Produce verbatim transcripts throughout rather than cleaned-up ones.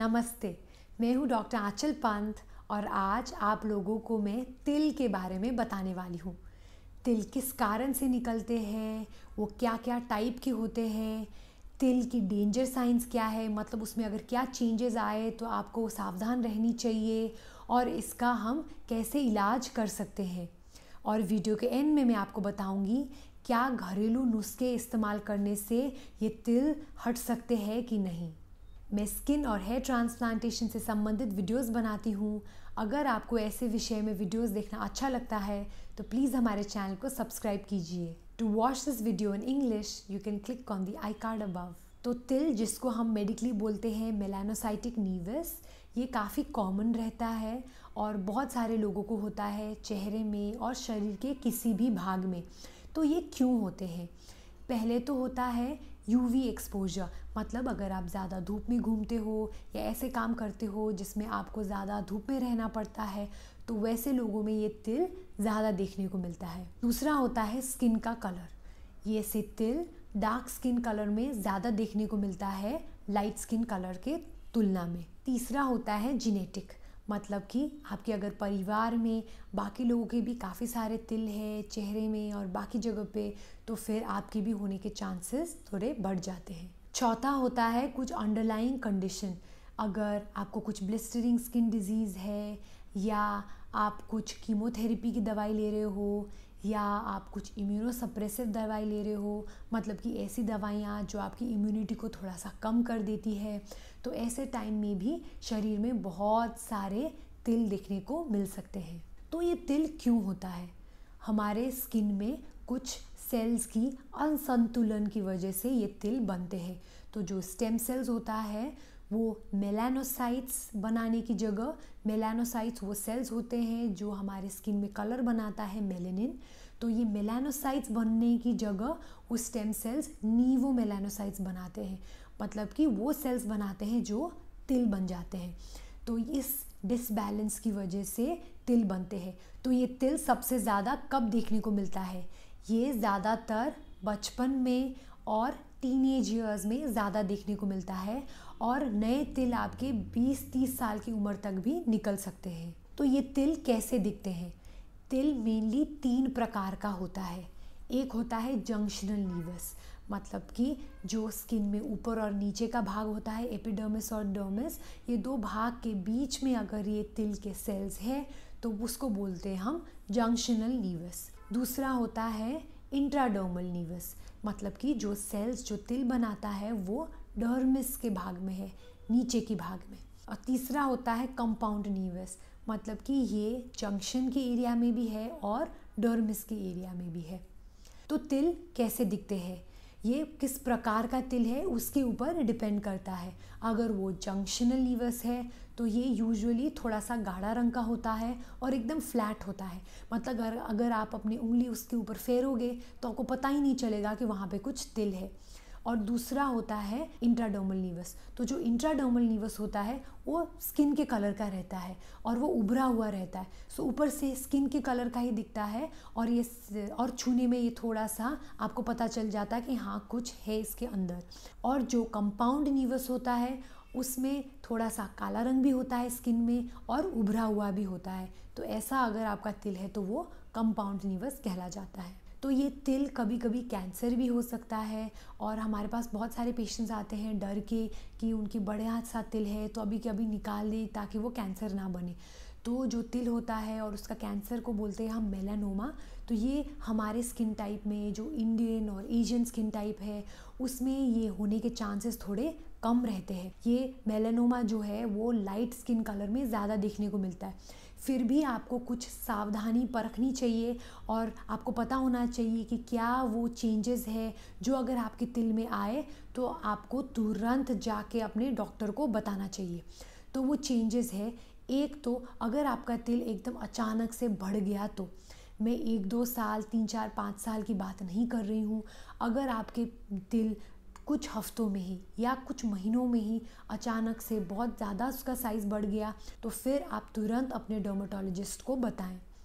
नमस्ते, मैं हूँ डॉक्टर आंचल पंत और आज आप लोगों को मैं तिल के बारे में बताने वाली हूँ। तिल किस कारण से निकलते हैं, वो क्या क्या टाइप के होते हैं, तिल की डेंजर साइंस क्या है, मतलब उसमें अगर क्या चेंजेस आए तो आपको सावधान रहनी चाहिए और इसका हम कैसे इलाज कर सकते हैं। और वीडियो के एंड में मैं आपको बताऊंगी क्या घरेलू नुस्खे इस्तेमाल करने से ये तिल हट सकते हैं कि नहीं। मैं स्किन और हेयर ट्रांसप्लांटेशन से संबंधित वीडियोस बनाती हूँ। अगर आपको ऐसे विषय में वीडियोस देखना अच्छा लगता है तो प्लीज़ हमारे चैनल को सब्सक्राइब कीजिए। To watch this video in English you can click on the I card above. तो तिल, जिसको हम मेडिकली बोलते हैं मेलानोसाइटिक नीवस, ये काफ़ी कॉमन रहता है और बहुत सारे लोगों को होता है चेहरे में और शरीर के किसी भी भाग में। तो ये क्यों होते हैं? पहले तो होता है यूवी एक्सपोजर, मतलब अगर आप ज़्यादा धूप में घूमते हो या ऐसे काम करते हो जिसमें आपको ज़्यादा धूप में रहना पड़ता है तो वैसे लोगों में ये तिल ज़्यादा देखने को मिलता है। दूसरा होता है स्किन का कलर, ये से तिल डार्क स्किन कलर में ज़्यादा देखने को मिलता है लाइट स्किन कलर के तुलना में। तीसरा होता है जीनेटिक, मतलब कि आपके अगर परिवार में बाकी लोगों के भी काफ़ी सारे तिल है चेहरे में और बाकी जगह पे, तो फिर आपके भी होने के चांसेस थोड़े बढ़ जाते हैं। चौथा होता है कुछ अंडरलाइंग कंडीशन, अगर आपको कुछ ब्लिस्टरिंग स्किन डिजीज़ है या आप कुछ कीमोथेरेपी की दवाई ले रहे हो या आप कुछ इम्यूनोसप्रेसिव दवाई ले रहे हो, मतलब कि ऐसी दवाइयाँ जो आपकी इम्यूनिटी को थोड़ा सा कम कर देती है, तो ऐसे टाइम में भी शरीर में बहुत सारे तिल देखने को मिल सकते हैं। तो ये तिल क्यों होता है? हमारे स्किन में कुछ सेल्स की असंतुलन की वजह से ये तिल बनते हैं। तो जो स्टेम सेल्स होता है वो मेलानोसाइट्स बनाने की जगह, मेलानोसाइट्स वो सेल्स होते हैं जो हमारे स्किन में कलर बनाता है मेलेनिन, तो ये मेलानोसाइट्स बनने की जगह वो स्टेम सेल्स नीवो मेलानोसाइट्स बनाते हैं, मतलब कि वो सेल्स बनाते हैं जो तिल बन जाते हैं। तो इस डिसबैलेंस की वजह से तिल बनते हैं। तो ये तिल सबसे ज़्यादा कब देखने को मिलता है? ये ज़्यादातर बचपन में और टीनेज ईयर्स में ज़्यादा देखने को मिलता है और नए तिल आपके बीस तीस साल की उम्र तक भी निकल सकते हैं। तो ये तिल कैसे दिखते हैं? तिल मेनली तीन प्रकार का होता है। एक होता है जंक्शनल नीवस, मतलब कि जो स्किन में ऊपर और नीचे का भाग होता है एपिडर्मिस और डर्मिस, ये दो भाग के बीच में अगर ये तिल के सेल्स है तो उसको बोलते हैं हम जंक्शनल नीवस। दूसरा होता है इंट्राडर्मल नीवस, मतलब कि जो सेल्स जो तिल बनाता है वो डर्मिस के भाग में है, नीचे की भाग में। और तीसरा होता है कंपाउंड नीवस, मतलब कि ये जंक्शन के एरिया में भी है और डर्मिस के एरिया में भी है। तो तिल कैसे दिखते हैं? ये किस प्रकार का तिल है उसके ऊपर डिपेंड करता है। अगर वो जंक्शनल नीवस है तो ये यूजुअली थोड़ा सा गाढ़ा रंग का होता है और एकदम फ्लैट होता है, मतलब अगर अगर आप अपनी उंगली उसके ऊपर फेरोगे तो आपको पता ही नहीं चलेगा कि वहाँ पे कुछ तिल है। और दूसरा होता है इंट्राडर्मल नीवस, तो जो इंट्राडर्मल नीवस होता है वो स्किन के कलर का रहता है और वो उभरा हुआ रहता है, सो ऊपर से स्किन के कलर का ही दिखता है और ये और छूने में ये थोड़ा सा आपको पता चल जाता है कि हाँ कुछ है इसके अंदर। और जो कंपाउंड नीवस होता है उसमें थोड़ा सा काला रंग भी होता है स्किन में और उभरा हुआ भी होता है, तो ऐसा अगर आपका तिल है तो वो कंपाउंड नीवस कहला जाता है। तो ये तिल कभी कभी कैंसर भी हो सकता है और हमारे पास बहुत सारे पेशेंट्स आते हैं डर के कि उनकी बड़े हाथ सा तिल है तो अभी के अभी निकाल दें ताकि वो कैंसर ना बने। तो जो तिल होता है और उसका कैंसर को बोलते हैं हम मेलानोमा, तो ये हमारे स्किन टाइप में जो इंडियन और एशियन स्किन टाइप है उसमें ये होने के चांसेस थोड़े कम रहते हैं। ये मेलानोमा जो है वो लाइट स्किन कलर में ज़्यादा देखने को मिलता है। फिर भी आपको कुछ सावधानी परखनी चाहिए और आपको पता होना चाहिए कि क्या वो चेंजेस है जो अगर आपके तिल में आए तो आपको तुरंत जाके अपने डॉक्टर को बताना चाहिए। तो वो चेंजेस है, एक तो अगर आपका तिल एकदम अचानक से बढ़ गया, तो मैं एक दो साल तीन चार पाँच साल की बात नहीं कर रही हूँ, अगर आपके तिल कुछ हफ्तों में ही या कुछ महीनों में ही अचानक से बहुत ज़्यादा उसका साइज़ बढ़ गया तो फिर आप तुरंत अपने डर्मेटोलॉजिस्ट को बताएं।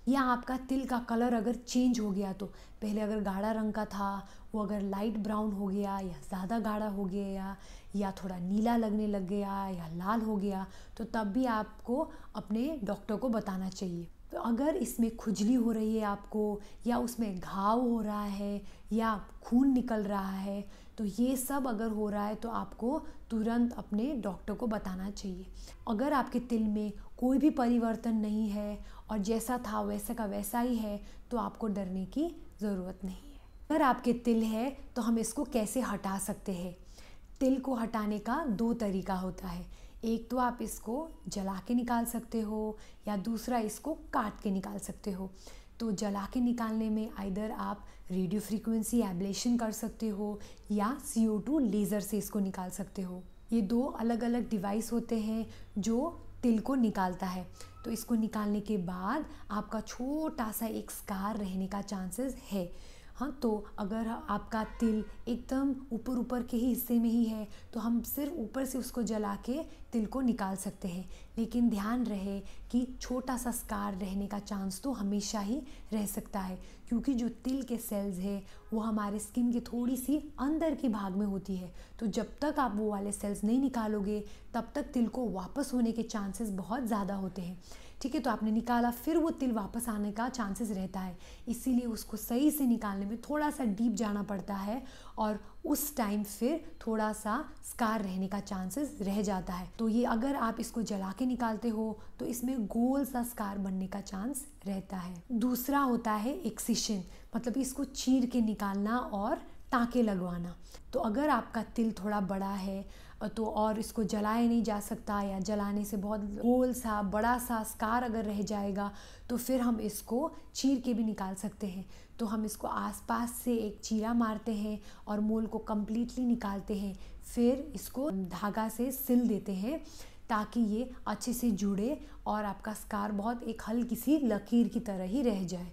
या आपका तिल का कलर अगर चेंज हो गया, तो पहले अगर गाढ़ा रंग का था वो अगर लाइट ब्राउन हो गया या ज़्यादा गाढ़ा हो गया या थोड़ा नीला लगने लग गया या लाल हो गया, तो तब भी आपको अपने डॉक्टर को बताना चाहिए। तो अगर इसमें खुजली हो रही है आपको, या उसमें घाव हो रहा है, या खून निकल रहा है, तो ये सब अगर हो रहा है तो आपको तुरंत अपने डॉक्टर को बताना चाहिए। अगर आपके तिल में कोई भी परिवर्तन नहीं है और जैसा था वैसा का वैसा ही है, तो आपको डरने की ज़रूरत नहीं है। अगर आपके तिल है तो हम इसको कैसे हटा सकते हैं? तिल को हटाने का दो तरीका होता है। एक तो आप इसको जला के निकाल सकते हो, या दूसरा इसको काट के निकाल सकते हो। तो जला के निकालने में आइदर आप रेडियो फ्रीक्वेंसी एब्लेशन कर सकते हो या सी ओ टू लेज़र से इसको निकाल सकते हो। ये दो अलग अलग डिवाइस होते हैं जो तिल को निकालता है। तो इसको निकालने के बाद आपका छोटा सा एक स्कार रहने का चांसेस है। हाँ, तो अगर आपका तिल एकदम ऊपर ऊपर के ही हिस्से में ही है तो हम सिर्फ ऊपर से उसको जला के तिल को निकाल सकते हैं। लेकिन ध्यान रहे कि छोटा सा स्कार रहने का चांस तो हमेशा ही रह सकता है, क्योंकि जो तिल के सेल्स है वो हमारे स्किन के थोड़ी सी अंदर के भाग में होती है। तो जब तक आप वो वाले सेल्स नहीं निकालोगे तब तक तिल को वापस होने के चांसेस बहुत ज़्यादा होते हैं। ठीक है, तो आपने निकाला, फिर वो तिल वापस आने का चांसेस रहता है। इसीलिए उसको सही से निकालने में थोड़ा सा डीप जाना पड़ता है और उस टाइम फिर थोड़ा सा स्कार रहने का चांसेस रह जाता है। तो ये अगर आप इसको जला के निकालते हो तो इसमें गोल सा स्कार बनने का चांस रहता है। दूसरा होता है एक्सिशन, मतलब इसको चीर के निकालना और टाँके लगवाना। तो अगर आपका तिल थोड़ा बड़ा है तो और इसको जलाया नहीं जा सकता, या जलाने से बहुत गोल सा बड़ा सा स्कार अगर रह जाएगा, तो फिर हम इसको चीर के भी निकाल सकते हैं। तो हम इसको आसपास से एक चीरा मारते हैं और मोल को कम्प्लीटली निकालते हैं। फिर इसको धागा से सिल देते हैं ताकि ये अच्छे से जुड़े और आपका स्कार बहुत एक हल्की सी लकीर की तरह ही रह जाए।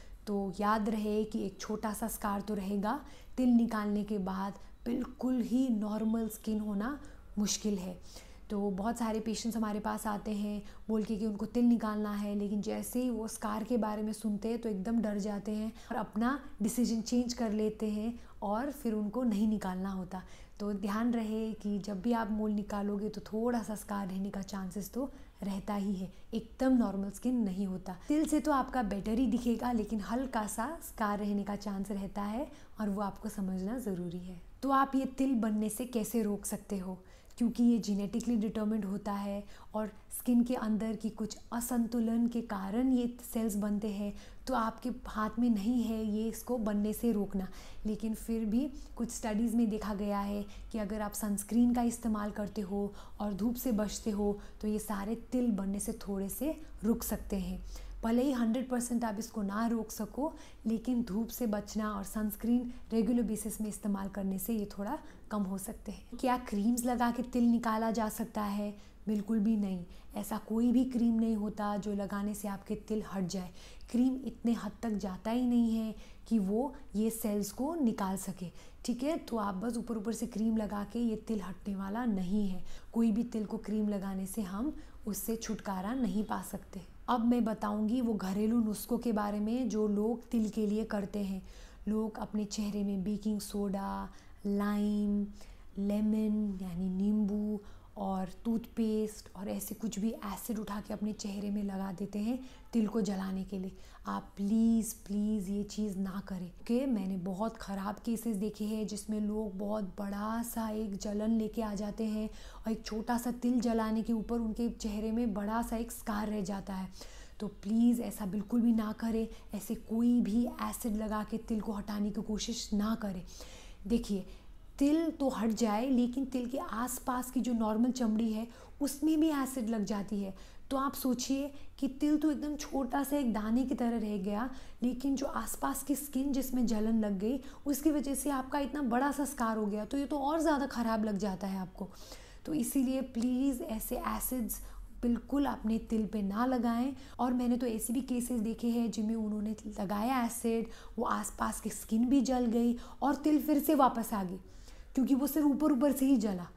तो याद रहे कि एक छोटा सा स्कार तो रहेगा। तिल निकालने के बाद बिल्कुल ही नॉर्मल स्किन होना मुश्किल है। तो बहुत सारे पेशेंट्स हमारे पास आते हैं बोल के कि उनको तिल निकालना है, लेकिन जैसे ही वो स्कार के बारे में सुनते हैं तो एकदम डर जाते हैं और अपना डिसीजन चेंज कर लेते हैं और फिर उनको नहीं निकालना होता। तो ध्यान रहे कि जब भी आप मोल निकालोगे तो थोड़ा सा स्कार रहने का चांसेस तो रहता ही है, एकदम नॉर्मल स्किन नहीं होता। तिल से तो आपका बेटर ही दिखेगा, लेकिन हल्का सा स्कार रहने का चांस रहता है और वो आपको समझना ज़रूरी है। तो आप ये तिल बनने से कैसे रोक सकते हो? क्योंकि ये जेनेटिकली डिटर्मिन्ड होता है और स्किन के अंदर की कुछ असंतुलन के कारण ये सेल्स बनते हैं। तो आपके हाथ में नहीं है ये इसको बनने से रोकना। लेकिन फिर भी कुछ स्टडीज़ में देखा गया है कि अगर आप सनस्क्रीन का इस्तेमाल करते हो और धूप से बचते हो तो ये सारे तिल बनने से थोड़े से रुक सकते हैं। भले ही हंड्रेड परसेंट आप इसको ना रोक सको, लेकिन धूप से बचना और सनस्क्रीन रेगुलर बेसिस में इस्तेमाल करने से ये थोड़ा कम हो सकते हैं। क्या क्रीम्स लगा के तिल निकाला जा सकता है? बिल्कुल भी नहीं। ऐसा कोई भी क्रीम नहीं होता जो लगाने से आपके तिल हट जाए। क्रीम इतने हद तक जाता ही नहीं है कि वो ये सेल्स को निकाल सके। ठीक है, तो आप बस ऊपर ऊपर से क्रीम लगा के ये तिल हटने वाला नहीं है। कोई भी तिल को क्रीम लगाने से हम उससे छुटकारा नहीं पा सकते। अब मैं बताऊंगी वो घरेलू नुस्खों के बारे में जो लोग तिल के लिए करते हैं। लोग अपने चेहरे में बेकिंग सोडा, लाइम, लेमन यानी नींबू और टूथपेस्ट और ऐसे कुछ भी एसिड उठा के अपने चेहरे में लगा देते हैं तिल को जलाने के लिए। आप प्लीज़ प्लीज़ ये चीज़ ना करें। ओके, मैंने बहुत ख़राब केसेस देखे हैं जिसमें लोग बहुत बड़ा सा एक जलन लेके आ जाते हैं और एक छोटा सा तिल जलाने के ऊपर उनके चेहरे में बड़ा सा एक स्कार रह जाता है। तो प्लीज़ ऐसा बिल्कुल भी ना करें। ऐसे कोई भी एसिड लगा के तिल को हटाने की कोशिश ना करें। देखिए, तिल तो हट जाए लेकिन तिल के आसपास की जो नॉर्मल चमड़ी है उसमें भी एसिड लग जाती है। तो आप सोचिए कि तिल तो एकदम छोटा सा एक दाने की तरह रह गया, लेकिन जो आसपास की स्किन जिसमें जलन लग गई उसकी वजह से आपका इतना बड़ा सा स्कार हो गया, तो ये तो और ज़्यादा ख़राब लग जाता है आपको। तो इसीलिए प्लीज़ ऐसे एसिड्स बिल्कुल अपने तिल पे ना लगाएं। और मैंने तो ऐसे भी केसेस देखे हैं जिनमें उन्होंने लगाया एसिड, वो आसपास की स्किन भी जल गई और तिल फिर से वापस आ गई, क्योंकि वो सिर्फ ऊपर ऊपर से ही जला।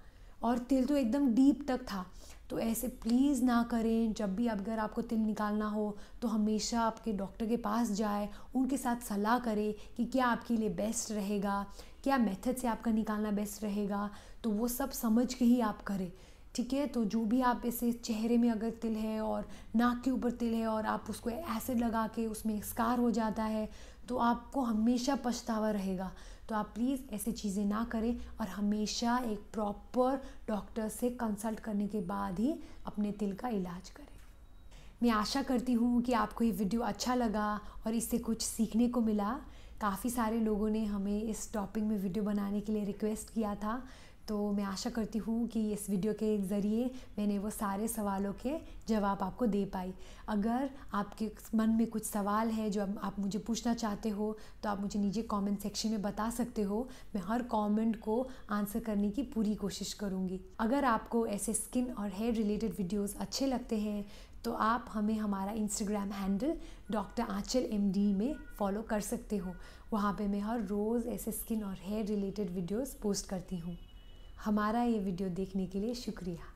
और तिल तो एकदम डीप तक था। तो ऐसे प्लीज़ ना करें। जब भी अगर आपको तिल निकालना हो तो हमेशा आपके डॉक्टर के पास जाए, उनके साथ सलाह करें कि क्या आपके लिए बेस्ट रहेगा, क्या मेथड से आपका निकालना बेस्ट रहेगा। तो वो सब समझ के ही आप करें, ठीक है। तो जो भी आप ऐसे चेहरे में अगर तिल है और नाक के ऊपर तिल है और आप उसको एसिड लगा के उसमें स्कार हो जाता है तो आपको हमेशा पछतावा रहेगा। तो आप प्लीज़ ऐसी चीज़ें ना करें और हमेशा एक प्रॉपर डॉक्टर से कंसल्ट करने के बाद ही अपने तिल का इलाज करें। मैं आशा करती हूँ कि आपको ये वीडियो अच्छा लगा और इससे कुछ सीखने को मिला। काफ़ी सारे लोगों ने हमें इस टॉपिक में वीडियो बनाने के लिए रिक्वेस्ट किया था, तो मैं आशा करती हूँ कि इस वीडियो के ज़रिए मैंने वो सारे सवालों के जवाब आपको दे पाई। अगर आपके मन में कुछ सवाल है जो आप मुझे पूछना चाहते हो तो आप मुझे नीचे कमेंट सेक्शन में बता सकते हो। मैं हर कमेंट को आंसर करने की पूरी कोशिश करूँगी। अगर आपको ऐसे स्किन और हेयर रिलेटेड वीडियोज़ अच्छे लगते हैं तो आप हमें हमारा Instagram handle doctor Aanchal M D में फॉलो कर सकते हो। वहाँ पे मैं हर रोज़ ऐसे स्किन और हेयर रिलेटेड वीडियोस पोस्ट करती हूँ। हमारा ये वीडियो देखने के लिए शुक्रिया।